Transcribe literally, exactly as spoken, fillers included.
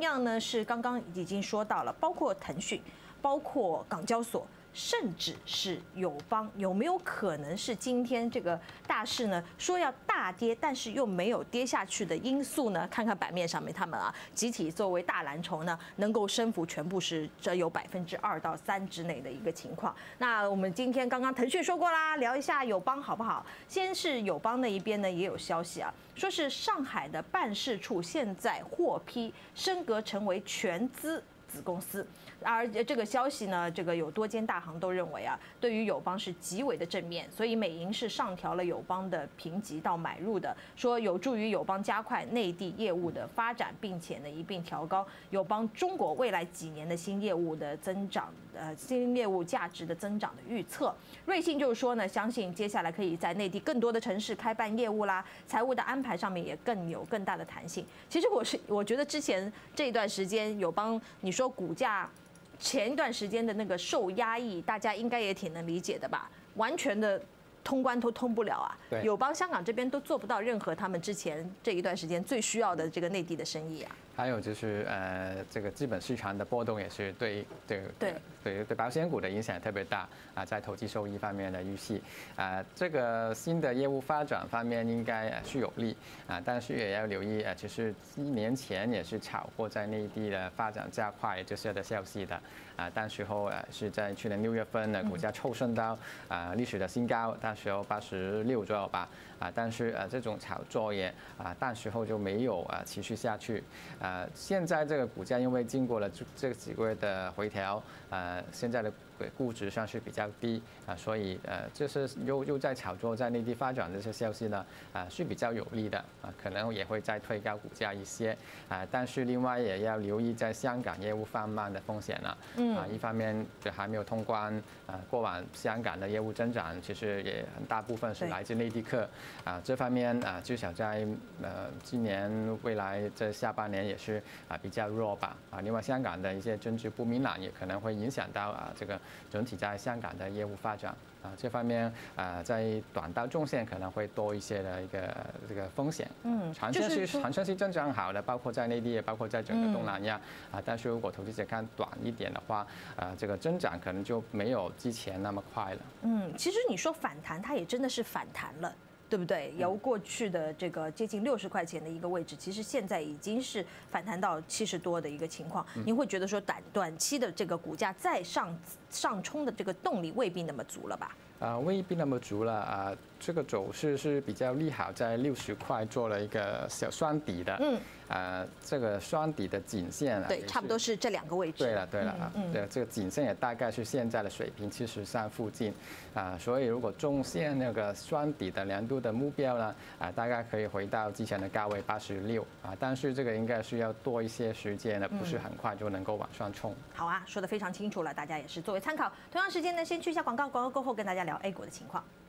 样呢是刚刚已经说到了，包括腾讯，包括港交所。 甚至是友邦有没有可能是今天这个大势呢？说要大跌，但是又没有跌下去的因素呢？看看版面上面，他们啊集体作为大蓝筹呢，能够升幅全部是只有百分之二到三之内的一个情况。那我们今天刚刚腾讯说过啦，聊一下友邦好不好？先是友邦那一边呢也有消息啊，说是上海的办事处现在获批升格成为全资。 子公司，而这个消息呢，这个有多间大行都认为啊，对于友邦是极为的正面，所以美银是上调了友邦的评级到买入的，说有助于友邦加快内地业务的发展，并且呢一并调高友邦中国未来几年的新业务的增长，呃，新业务价值的增长的预测。瑞信就是说呢，相信接下来可以在内地更多的城市开办业务啦，财务的安排上面也更有更大的弹性。其实我是我觉得之前这一段时间友邦你。 说股价前一段时间的那个受压抑，大家应该也挺能理解的吧？完全的通关都通不了啊！友邦香港这边都做不到任何他们之前这一段时间最需要的这个内地的生意啊。 还有就是呃，这个资本市场的波动也是对对对对对保险股的影响特别大啊，在投机收益方面的预期啊，这个新的业务发展方面应该是有利啊，但是也要留意啊，其实一年前也是炒过在内地的发展加快这些的消息的啊，当时候啊是在去年六月份呢，股价抽升到啊历史的新高，当时候八十六左右吧啊，但是呃这种炒作也啊，当时候就没有啊持续下去啊。 呃，现在这个股价因为经过了这这几个月的回调，呃，现在的估值上是比较低啊，所以呃，就是又又在炒作在内地发展这些消息呢，啊是比较有利的啊，可能也会再推高股价一些啊，但是另外也要留意在香港业务放慢的风险了，嗯，啊，一方面就还没有通关啊，过往香港的业务增长其实也很大部分是来自内地客啊，这方面啊，至少在呃今年未来这下半年也。 是啊，比较弱吧啊。另外，香港的一些政治不明朗也可能会影响到啊这个整体在香港的业务发展啊。这方面啊，在短到中线可能会多一些的一个这个风险。嗯，长线是长线是增长好的，包括在内地，也包括在整个东南亚啊。但是如果投资者看短一点的话，啊，这个增长可能就没有之前那么快了。嗯， 其实你说反弹，它也真的是反弹了。 对不对？由过去的这个接近六十块钱的一个位置，其实现在已经是反弹到七十多的一个情况。您会觉得说短短期的这个股价再上上冲的这个动力未必那么足了吧？ 啊，未必那么足了啊。这个走势是比较利好，在六十块做了一个小双底的。嗯。啊，这个双底的颈线啊， 对，差不多是这两个位置。 对了，对了啊，对，这个颈线也大概是现在的水平七十三附近啊，所以如果中线那个双底的量度的目标呢，啊，大概可以回到之前的高位八十六啊，但是这个应该是要多一些时间的，不是很快就能够往上冲。 好啊，说得非常清楚了，大家也是作为参考。同样时间呢，先去一下广告，广告过后跟大家聊 A 股的情况。